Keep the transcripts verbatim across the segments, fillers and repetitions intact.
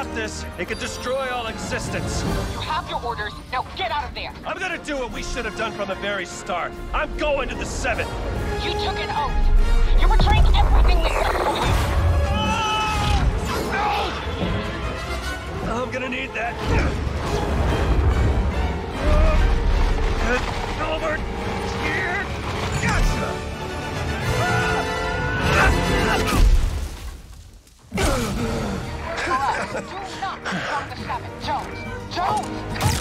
stop this, it could destroy all existence. You have your orders, now get out of there! I'm gonna do what we should have done from the very start. I'm going to the Seven. You took an oath. You're betraying everything we stood for you. No! I'm gonna need that. Get over here. Gotcha! Celeste, do not become the Seven. Jones! Jones!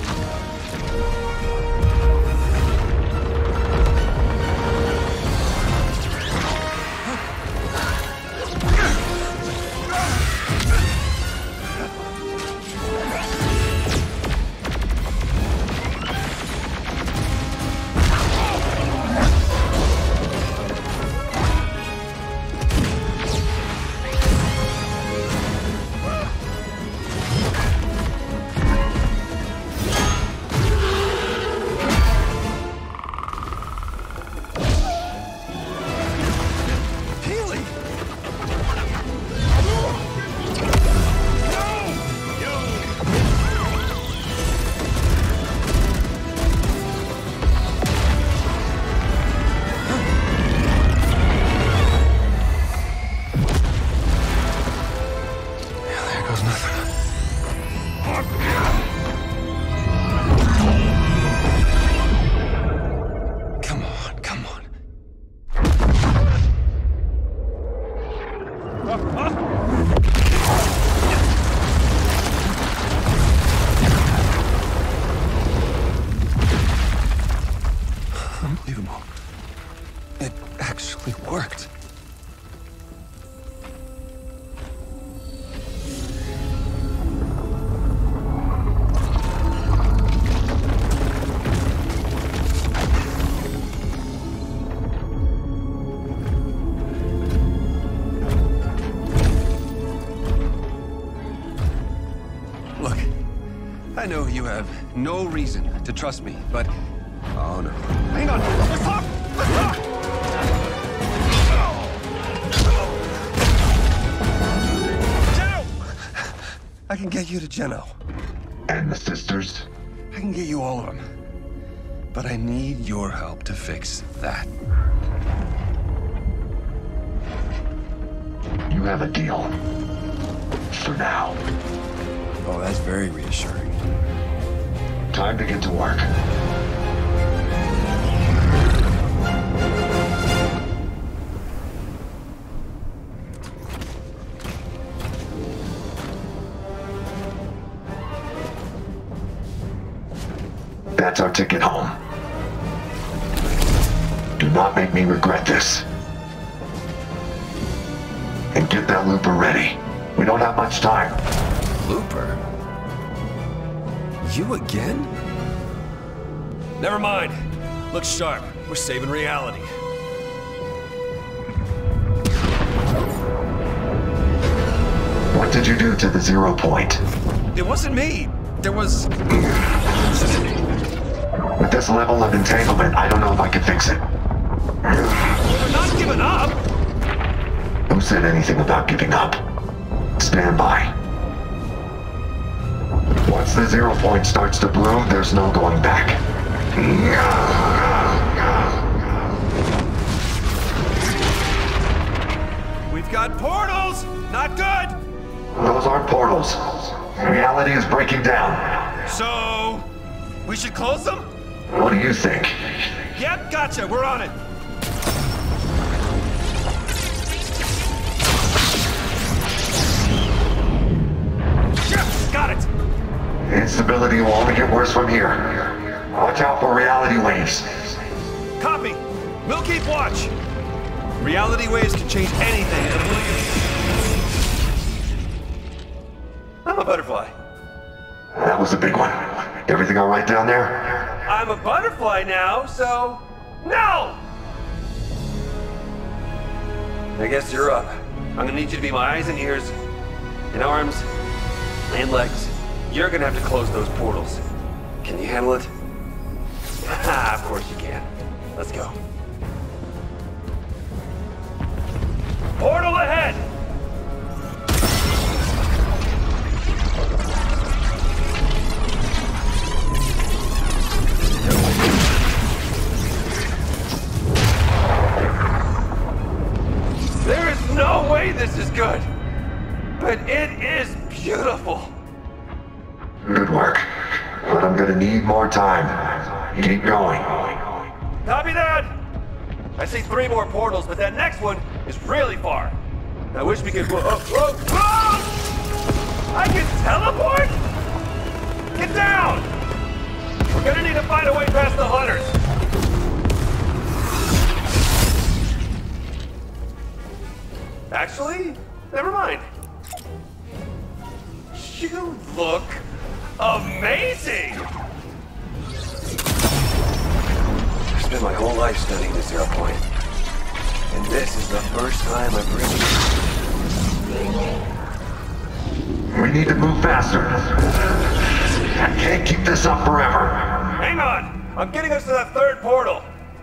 Unbelievable. It actually worked. Look, I know you have no reason to trust me, but... Oh, no. Hang on! Let's talk! Let's talk! Geno! I can get you to Geno. And the sisters? I can get you all of them. But I need your help to fix that. You have a deal. For now. Oh, that's very reassuring. Time to get to work. That's our ticket home. Do not make me regret this. And get that looper ready. We don't have much time. Looper? You again? Never mind. Look sharp. We're saving reality. What did you do to the zero point? It wasn't me. There was... With this level of entanglement, I don't know if I can fix it. We're not giving up! Who said anything about giving up? Stand by. Once the zero point starts to bloom, there's no going back. We've got portals! Not good! Those aren't portals. Reality is breaking down. So... we should close them? What do you think? Yep, gotcha. We're on it. Yes, got it. Instability will only get worse from here. Watch out for reality waves. Copy. We'll keep watch. Reality waves can change anything in a blink. I'm a butterfly. That was a big one. Everything all right down there? I'm a butterfly now, so... no! I guess you're up. I'm gonna need you to be my eyes and ears, and arms, and legs. You're gonna have to close those portals. Can you handle it? Ha, of course you can. Let's go. Portal ahead! gonna need more time. Keep going. Copy that! I see three more portals, but that next one is really far. I wish we could... Whoa, whoa, whoa! I can teleport?! Get down! We're gonna need to find a way past the hunters. Actually, never mind. You look amazing! I spent my whole life studying the Zero Point. And this is the first time I've really... We need to move faster. I can't keep this up forever. Hang on! I'm getting us to that third portal.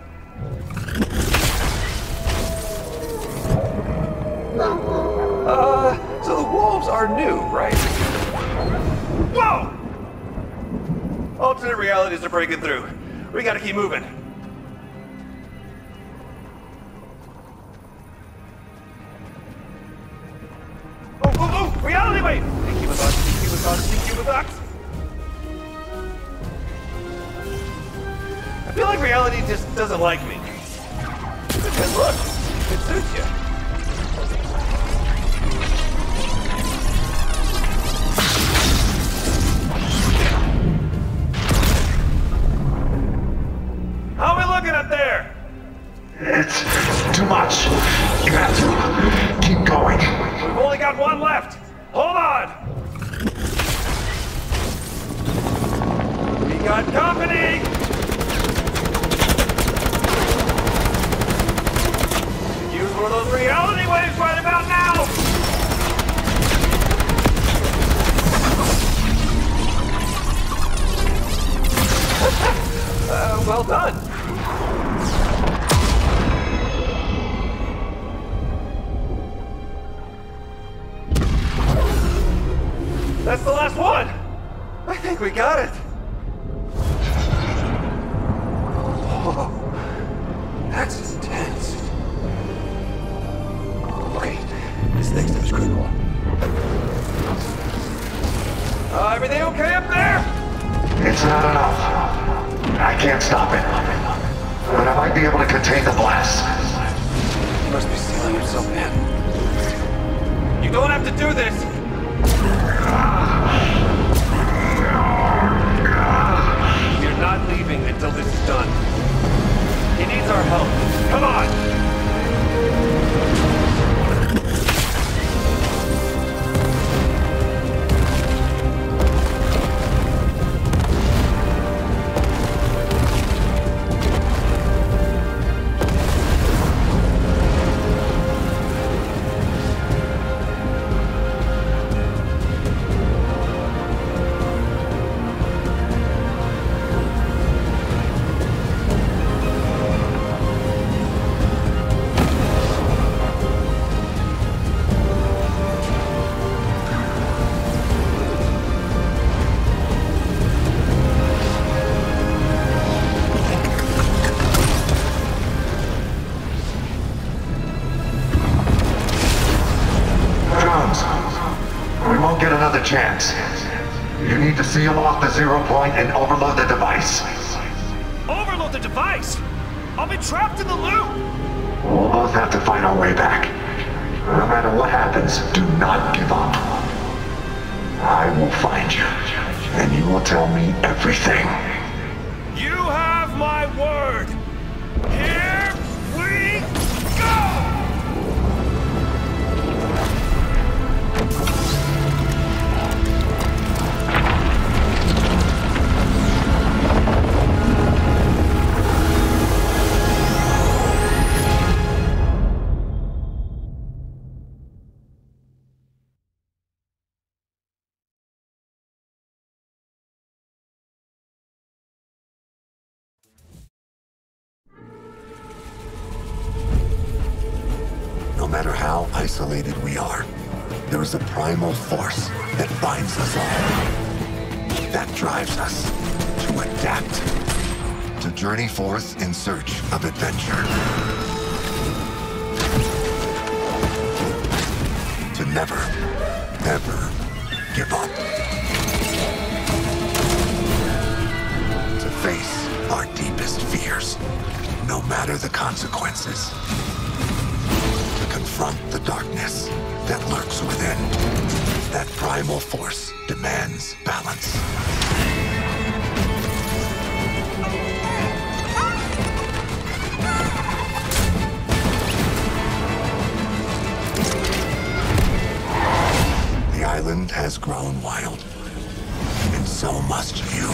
Uh, so the wolves are new, right? Whoa! Alternate realities are breaking through. We gotta keep moving. Oh, oh, oh! Reality wave! Sneaky with us, sneaky with us, sneaky with us! I feel like reality just doesn't like me. Because look, it suits you. How are we looking up there? It's too much. You have to keep going. We've only got one left. Hold on. We got company. Use one of those reality waves right about now. uh, well done. That's the last one! I think we got it! Whoa. That's intense. Okay, this next step is critical. Uh, everything okay up there? It's not enough. I can't stop it. But I might be able to contain the blast. You must be sealing yourself in. You don't have to do this! You're not leaving until this is done. He needs our help. Come on! Chance. You need to seal off the Zero Point and overload the device. Overload the device? I'll be trapped in the loop! We'll both have to find our way back. No matter what happens, do not give up. I will find you, and you will tell me everything. You have my word! Here we go! No matter how isolated we are, there is a primal force that binds us all. That drives us to adapt, to journey forth in search of adventure. To never, ever give up. deepest fears, no matter the consequences. To confront the darkness that lurks within. That primal force demands balance. The island has grown wild, and so must you.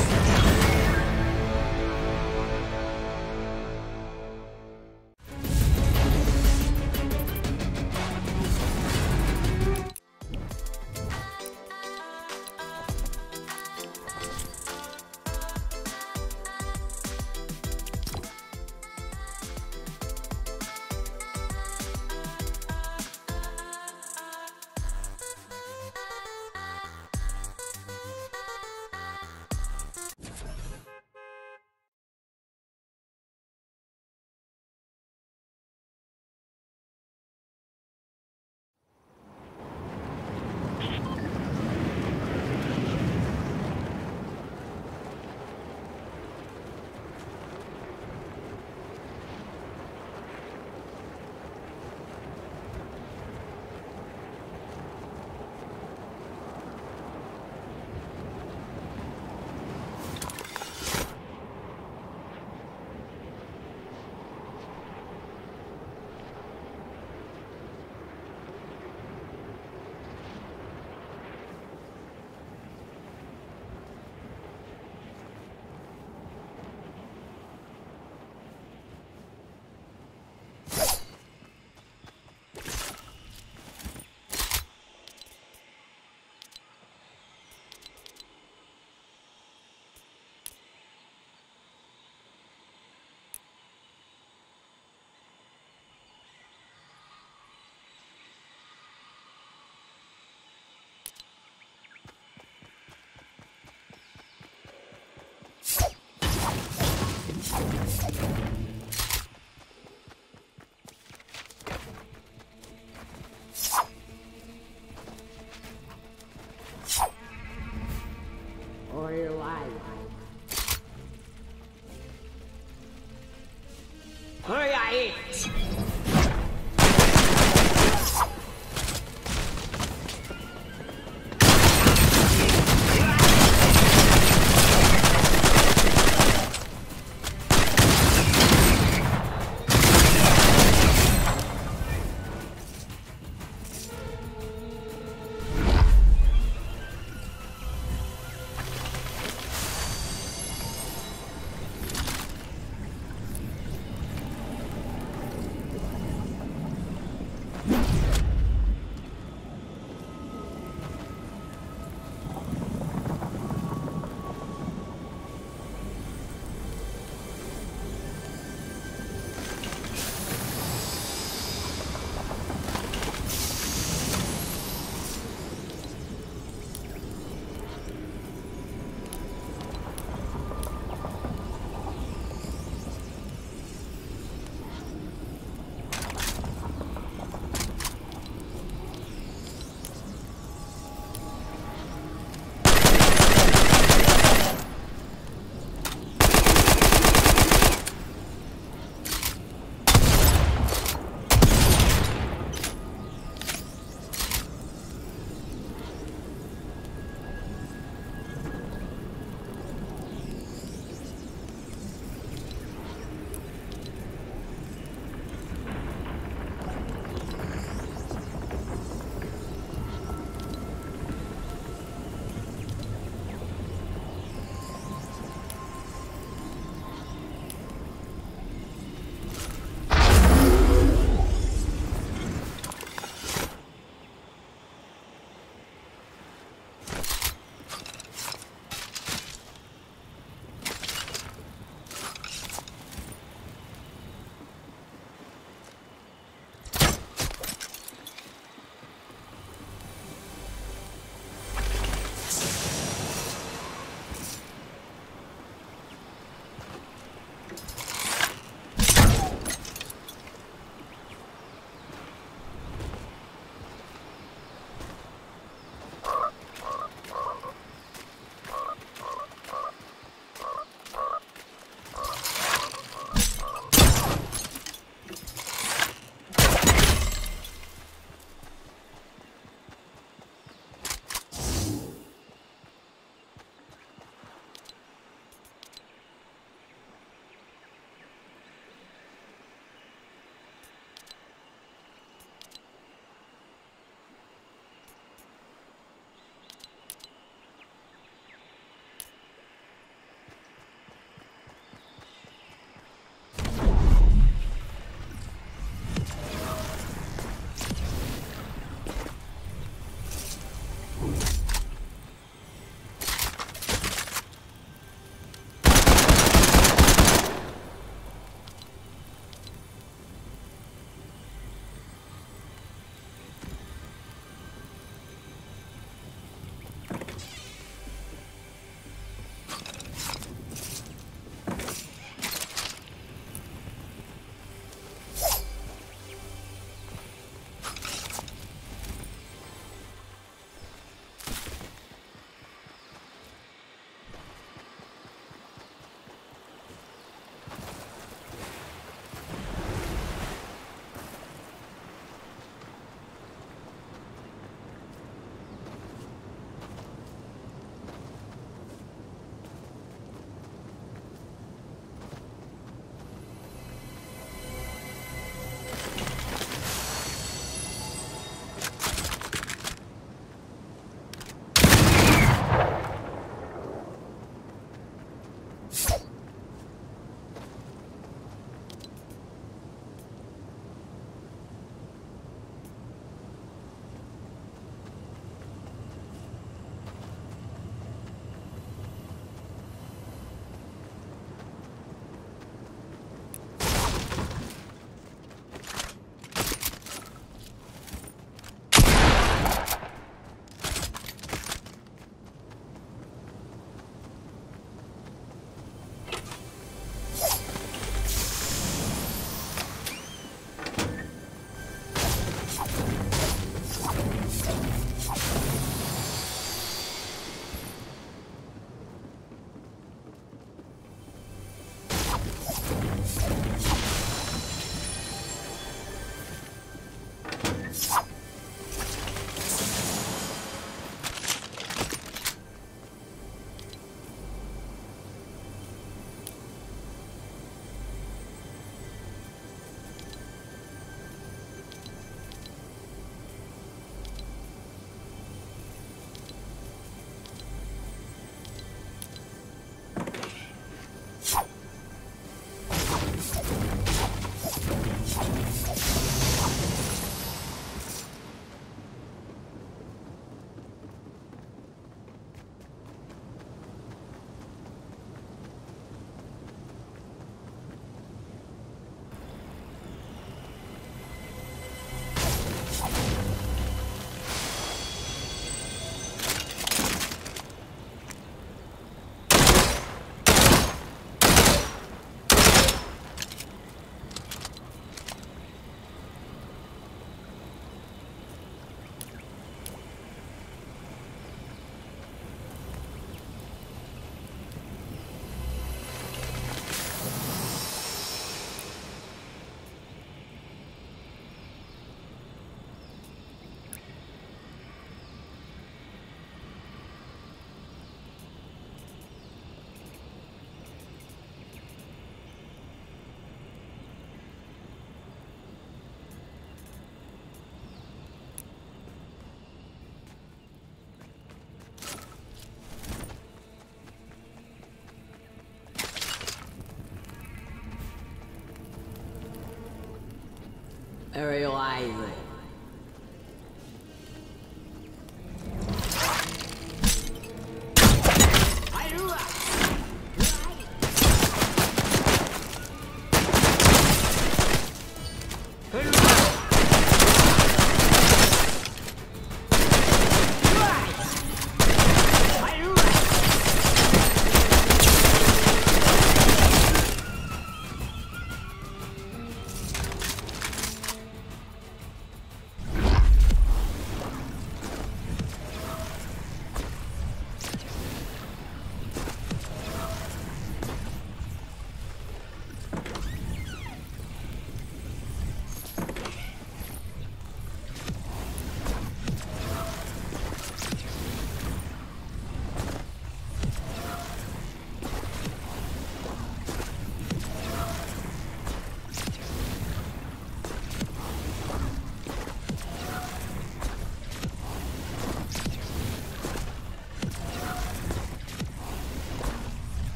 Ariel Island.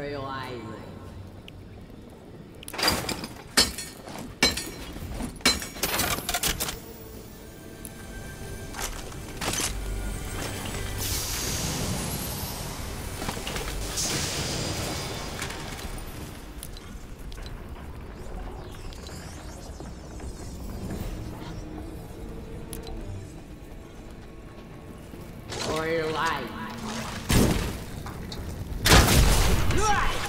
Royal Island. Royal Island.